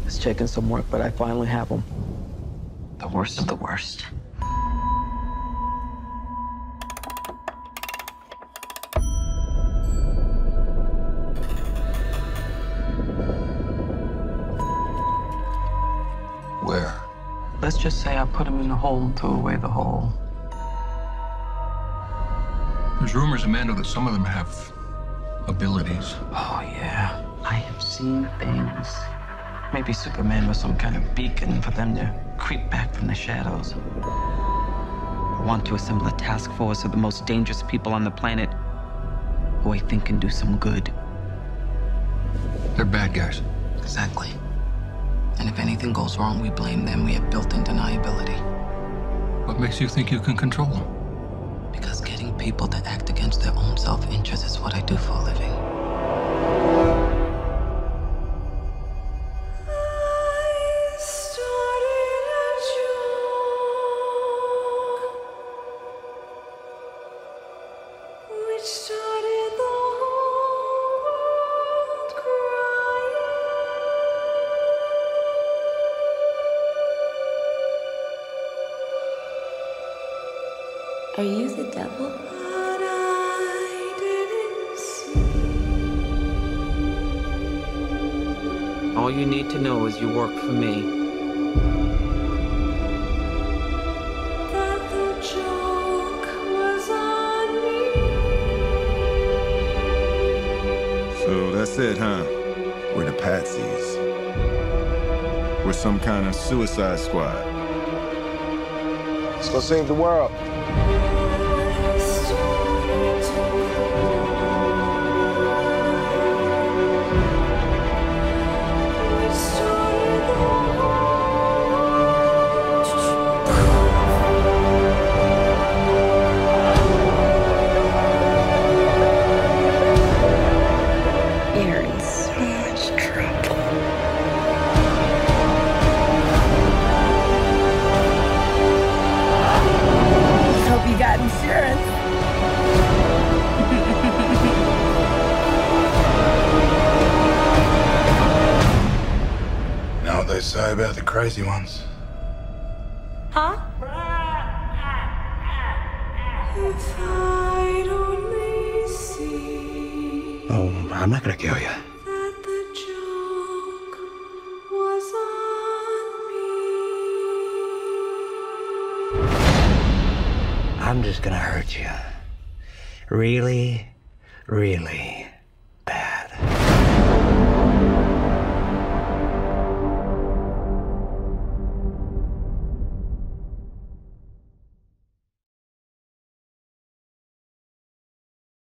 was checking some work, but I finally have them. The worst of the worst. Where? Let's just say I put him in the hole and threw away the hole. There's rumors, Amanda, that some of them have abilities. Oh, yeah. I have seen things. Maybe Superman was some kind of beacon for them to creep back from the shadows. I want to assemble a task force of the most dangerous people on the planet who I think can do some good. They're bad guys. Exactly. And if anything goes wrong, we blame them. We have built-in deniability. What makes you think you can control them? Because getting people to act against their own self-interest is what I do for a living. Are you the devil? All you need to know is you work for me. So that's it, huh? We're the Patsies. We're some kind of suicide squad. Let's go save the world. You're in so much trouble. Hope you got insurance. Know what they say about the crazy ones? Huh? If I'd only see Oh, I'm not gonna kill you. that the joke was on me. I'm just gonna hurt you. Really, really